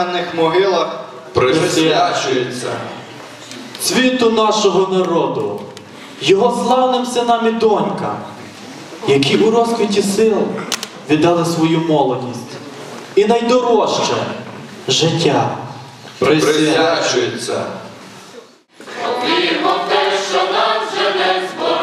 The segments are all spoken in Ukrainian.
безіменних могилах присвячується цвіту нашого народу, його славним синам і донькам, які у розквіті сил віддали свою молодість і найдорожче життя присвячується. Вірмо в те, що нам вже не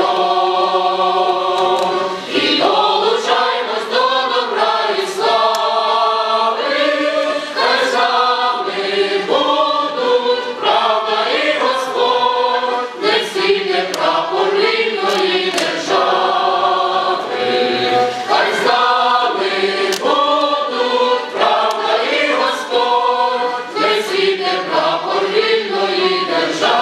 зборов, і долучаймось до добра і слави, хай з нами будуть правда і Господь, не зійде прапор вільної держави, хай з нами будуть правда і Господь, не зійде прапор вільної держави.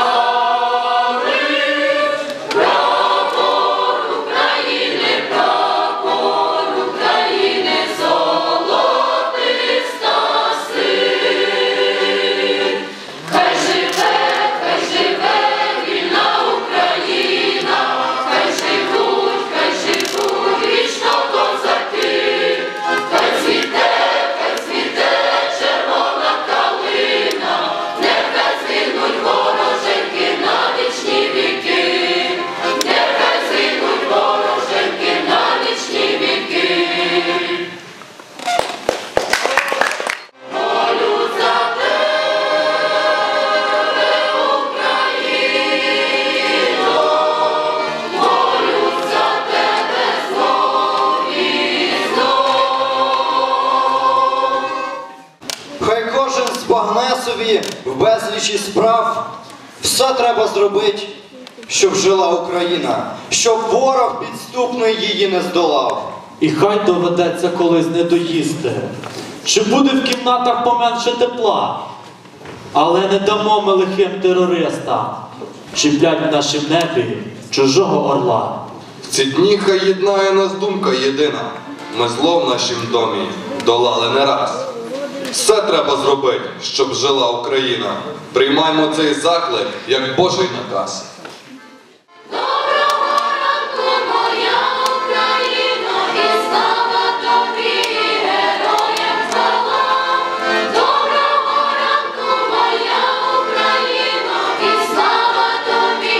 Хай кожен збагне собі в безлічі справ. Все треба зробити, щоб жила Україна, щоб ворог підступний її не здолав. І хай доведеться колись не доїсти, чи буде в кімнатах поменше тепла, але не дамо ми лихим терористам чіплять в нашім небі чужого орла. В ці дні хай єднає нас думка єдина. Ми зло в нашім домі долали не раз. Все треба зробити, щоб жила Україна. Приймаймо цей заклик, як Божий наказ. Доброго ранку, моя Україно, і слава тобі, героям хвала. Доброго ранку, моя Україно, і слава тобі,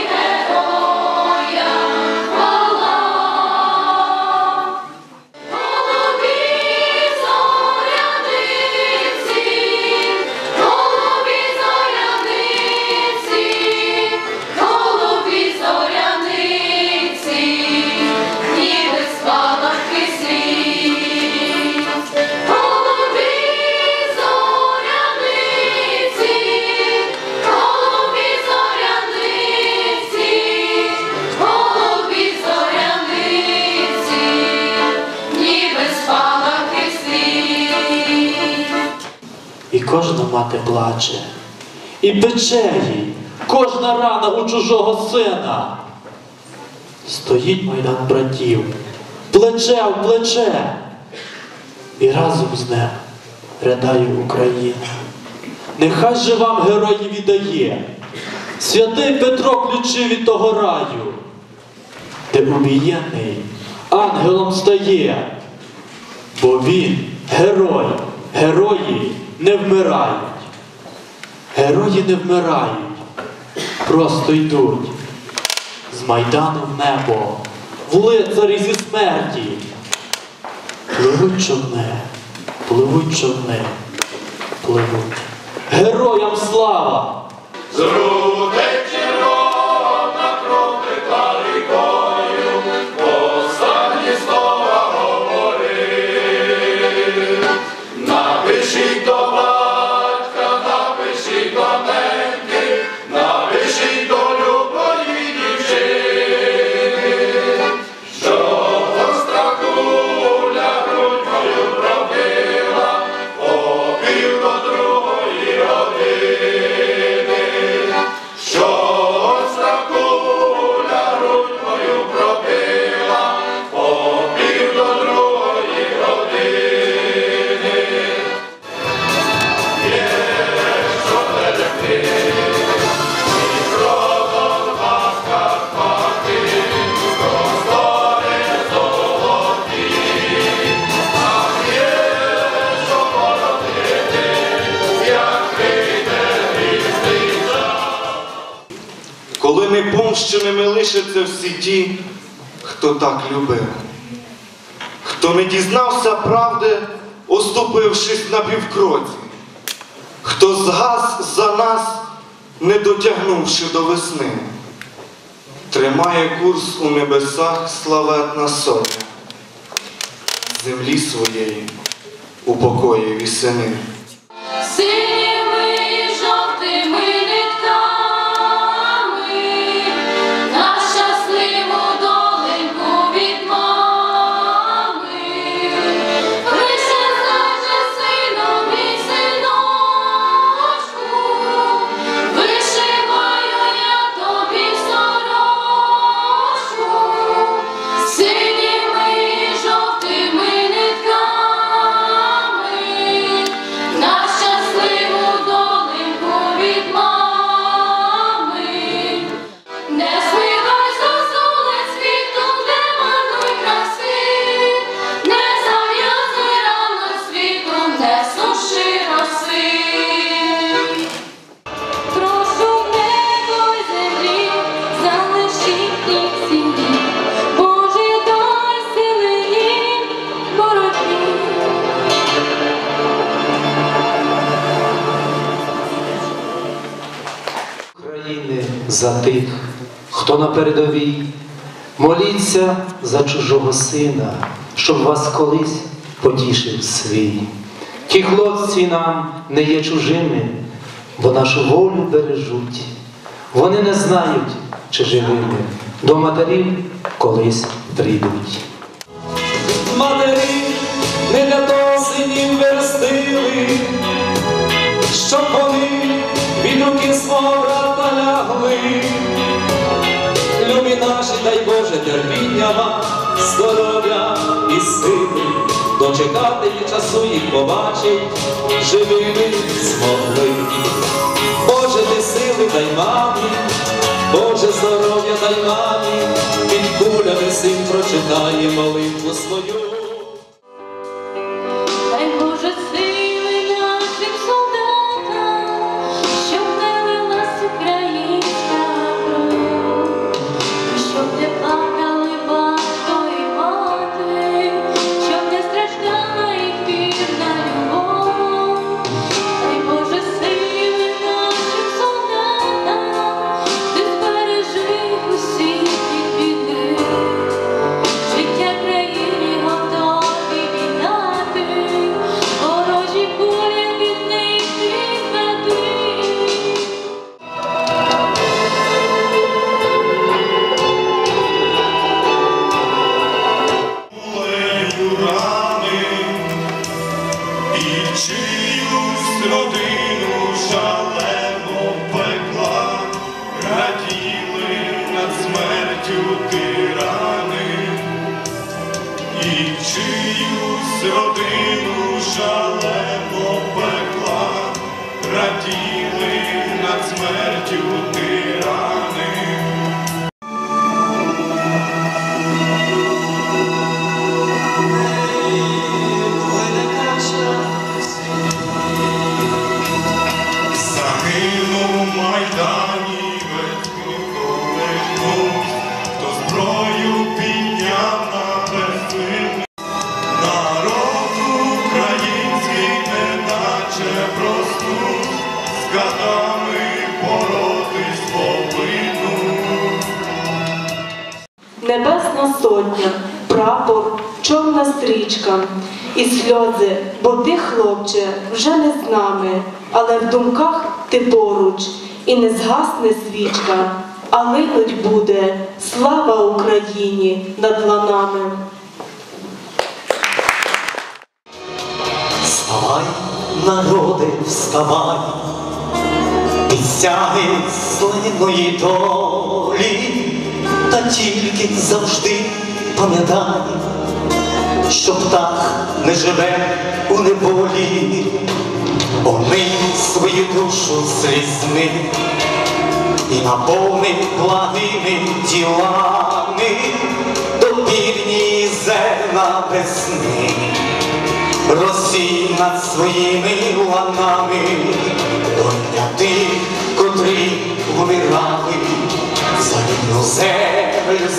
героям хвала. Голубі зоряниці, голубі зоряниці, голубі зоряниці, ніби спалахи світ. Голубі зоряниці, голубі зоряниці, голубі зоряниці, ніби спалахи світ. І кожна мати плаче, і пече їй кожна рана у чужого сина. Стоїть майдан братів, плече в плече, і разом з ним ридає Україна. Нехай же вам герої віддає святий Петро ключі від того раю, де убієний ангелом стає, бо він герой, герої не вмирають. Герої не вмирають, просто йдуть з Майдану в небо, в лицарі зі смерті. Пливуть човни, пливуть човни, пливуть. Героям слава! Зрудить червона кров текла рікою, останні слова говорив. Напишіть до батька, напишіть до неньки, напишіть до любої дівчини, що гостра куля грудь мою пробила о пів до другої години. Помщеними лишаться всі ті, хто так любив, хто не дізнався правди, оступившись на півкроці, хто згас за нас, не дотягнувши до весни. Тримає курс у небесах славетна сотня, землі своєї упокоїв і сини. Синіми і жовтими нитками на щасливу доленьку від мами. Лише скаже сину, мій синочку, вишиваю я тобі сорочку. Синіми і жовтими нитками на щасливу доленьку від мами. Не зливай зозуле світу, не марнуй краси, не зав'язуй рано світу, не суши роси. Прошу небо й землі, залишіть їх сім'ї, Боже, дай сили їм боротьбі. України за тих, хто на передовій. Моліться за чужого сина, щоб вас колись потішив свій. Ті хлопці нам не є чужими, бо нашу волю бережуть. Вони не знають, чи живими до матерів колись прийдуть. Матері не для того синів виростили, щоб вони від руки свого брата лягли. Любі наші, дай Боже, терпіння вам, здоров'я і сили, дочекати від часу їх побачить, живими змогли. Боже, ти сили дай мамі, Боже, здоров'я дай мамі, під кулями син прочитає молитву свою. Дай Боже сили нашим солдатам, щоб не лилась українська кров, щоб не плакали батько і мати, щоб не страждала їх вірна любов. Дай Боже сили нашим солдатам, ти збережи їх усіх від біди. Життя країні готові віддати, ворожі кулі від них відведи. Кулею рани і чиюсь родину шалено пекла, раділи над смертю тирани, і чиюсь родину шалено пекла, раділи над смертю тирани. Загинув у Майдані весь колихнувсь, хто зброю підняв на безвинних. Народ український неначе проснув, з катами боротись повинну. Небесна сотня, прапор, чорна стрічка і сльози, бо ти, хлопче, вже не з нами, але в думках ти поруч, і не згасне свічка, а линуть буде слава Україні над ланами. Вставай, народи, вставай, і стяги злиної долі, та тільки завжди пам'ятай, що птах не живе у неволі, омий свою душу слізьми і наповни благими ділами до півдні зерна весни. Росій над своїми ланами, доля тих, котрі вмирали за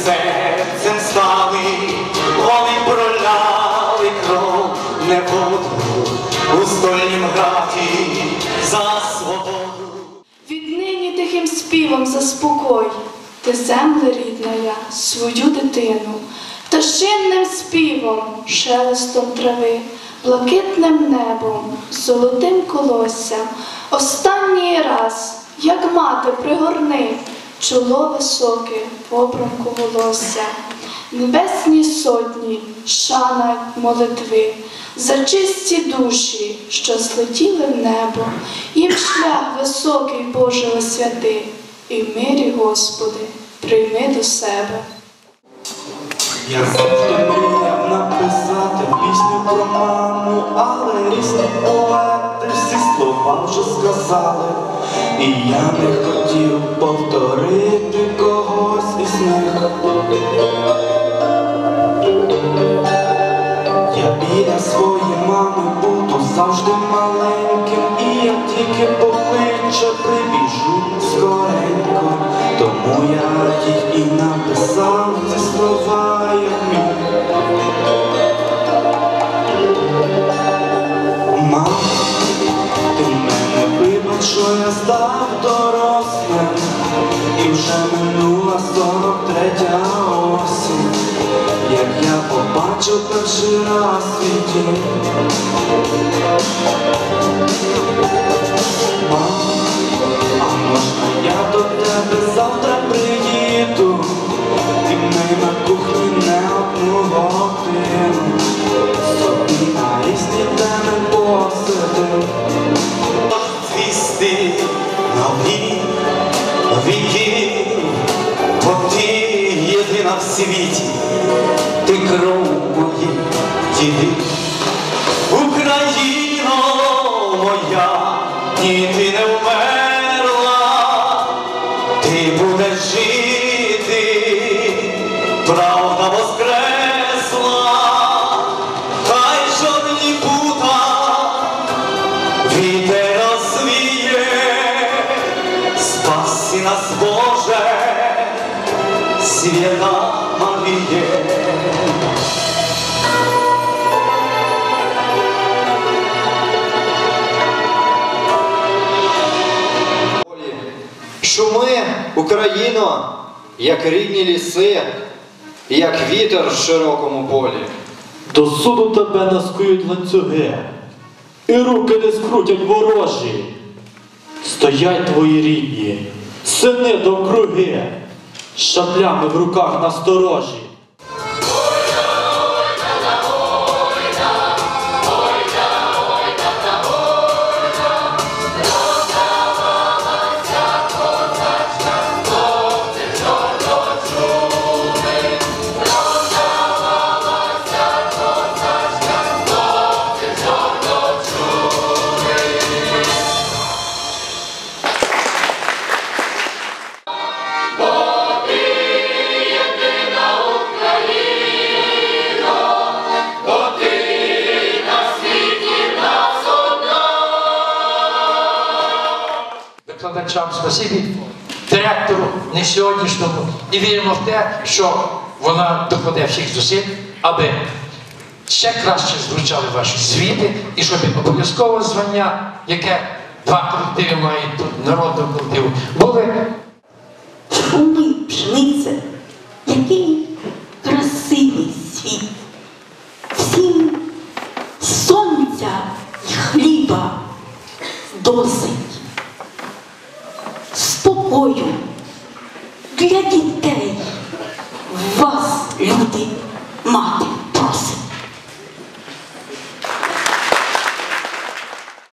серцем стали, вони проляли кров, не воду у стольнім граті за свободу. Віднині тихим співом заспокой, ти, земле рідная, свою дитину, пташинним співом, шелестом трави, блакитним небом, золотим колоссям, останній раз, як мати, пригорни чоло високе в обрамку волосся. Небесні сотні, шана й молитви, за чисті душі, що злетіли в небо, їм шлях високий, Боже, освяти, і в мирі, Господи, прийми до себе. Я завжди мріяв написати пісню про маму, але різні поети всі слова вже сказали, і я не хотів повторити когось із них. Я біля своєї мами буду завжди маленьким, і як тільки покличе, прибіжу скоренько, тому я їй і написав ці слова, як міг. Мам, ти мене вибач, що я став дорослим, і вже минула 43-я осінь, як я побачив перший раз свій дім. Мам, а можна я до тебе завтра приїду, і ми на кухні не одну годину собі на різні теми посидим. Звісти на віки, бо ти єдина в світі, ти кров моїх дідів. Україно моя, ні, ти не вмерла, ти будеш жити, правда воскресла, хай чорні пута вітер розвіє, спаси нас, Боже, свята Маріє. Шуми, Україно, як рідні ліси, як вітер в широкому полі. До суду тебе наскують ланцюги, і руки не скрутять ворожі. Стоять твої рідні, сини довкруги, з шаблями в руках насторожі. Викладачам спасибі, директору не сьогоднішньому, і віримо в те, що вона докладе всіх зусиль, аби ще краще звучали ваші звіти, і щоб обов'язково звання, яке два колективи мають тут, народного колективу, були. Шуми, пшениця, який красивий світ. Всім сонця і хліба досить. Спокою для дітей вас, люди, мати.